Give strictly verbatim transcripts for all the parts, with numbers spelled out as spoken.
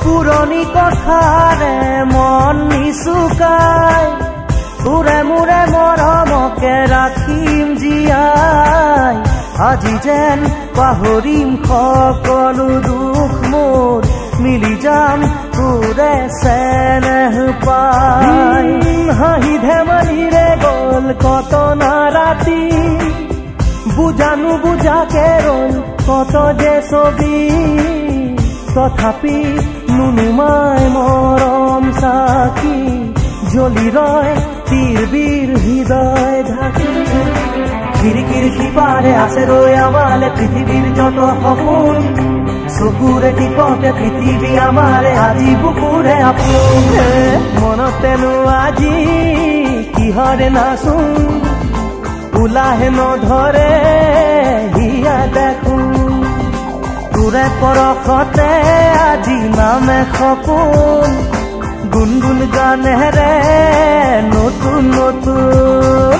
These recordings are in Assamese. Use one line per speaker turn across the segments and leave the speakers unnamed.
পুৰণি কথাৰে মন নিচুকাই তোৰে মোৰে মৰমকে ৰাখিম জীয়াই আজি যেন পাহৰিম সকলো দুখ মোৰ মিলি যাম তোৰে চেনেহ পাই হাঁহি ধেমালিৰে গ'ল কত না ৰাতি বুজানো বুজাকে ৰ'ল কত যে ছবি তথাপি নুনুমাই মৰম চাকি জ্বলি ৰয় তীৰ বীৰ হৃদয় ঢাকি খিৰিকীৰ সিপাৰে আছে ৰৈ আমালে পৃথিৱীৰ যত সপোন চকুৰে টিপতে পৃথিৱী আমাৰে আজি বুকুৰে আপোন মনতেনো আজি কিহৰে নাচোন ওলাহে নধৰে হিয়া দেখোন তোৰে পৰশতে আজি নামে সপোন গুণগুণ গানেৰে নতুন নতুন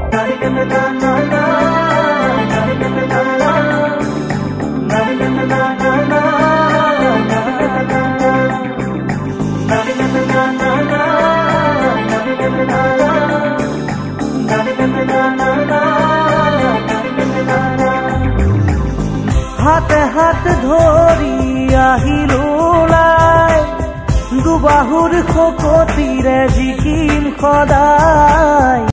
হাতে হাত ধৰি আহিলো ওলাই দুবাহুৰ শকতিৰে জিকিম সদায়।